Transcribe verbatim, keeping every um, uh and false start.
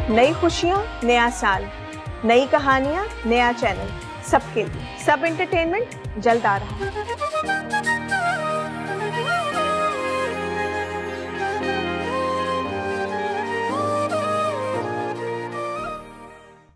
नई खुशियाँ, नया साल, नई कहानियाँ, नया चैनल, सबके लिए सब एंटरटेनमेंट जल्द आ रहा है।